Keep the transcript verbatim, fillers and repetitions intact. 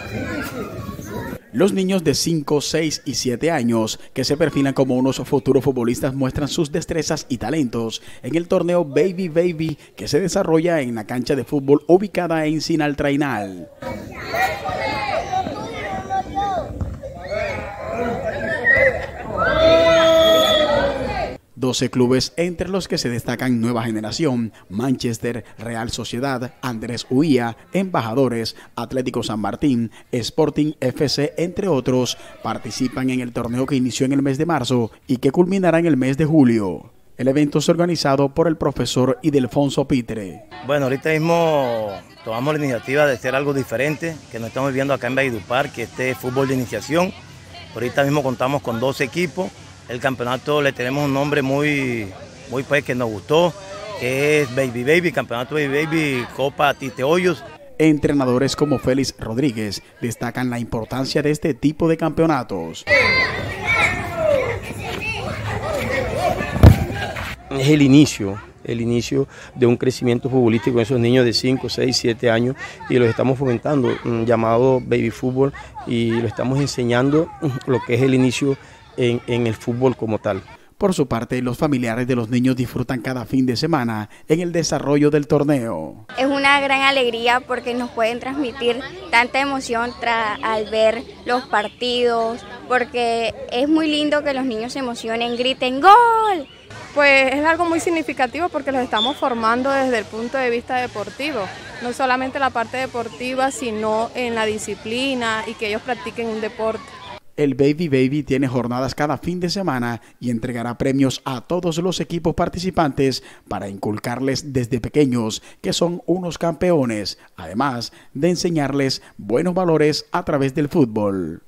Los niños de cinco, seis y siete años que se perfilan como unos futuros futbolistas muestran sus destrezas y talentos en el torneo Baby Baby que se desarrolla en la cancha de fútbol ubicada en Sinaltrainal. doce clubes, entre los que se destacan Nueva Generación, Manchester, Real Sociedad, Andrés Uía, Embajadores, Atlético San Martín, Sporting F C, entre otros, participan en el torneo que inició en el mes de marzo y que culminará en el mes de julio. El evento es organizado por el profesor Idelfonso Pitre. Bueno, ahorita mismo tomamos la iniciativa de hacer algo diferente, que nos estamos viendo acá en Valledupar, que este es fútbol de iniciación. Ahorita mismo contamos con doce equipos. El campeonato le tenemos un nombre muy, muy pues, que nos gustó, que es Baby Baby, Campeonato Baby Baby, Copa Tite Hoyos. Entrenadores como Félix Rodríguez destacan la importancia de este tipo de campeonatos. Es el inicio, el inicio de un crecimiento futbolístico en esos niños de cinco, seis, siete años y los estamos fomentando, llamado Baby Fútbol, y lo estamos enseñando lo que es el inicio En, en el fútbol como tal. Por su parte, los familiares de los niños disfrutan cada fin de semana en el desarrollo del torneo. Es una gran alegría porque nos pueden transmitir tanta emoción al ver los partidos, porque es muy lindo que los niños se emocionen, griten ¡gol! Pues es algo muy significativo porque los estamos formando desde el punto de vista deportivo, no solamente la parte deportiva, sino en la disciplina y que ellos practiquen un deporte. El Baby Baby tiene jornadas cada fin de semana y entregará premios a todos los equipos participantes para inculcarles desde pequeños que son unos campeones, además de enseñarles buenos valores a través del fútbol.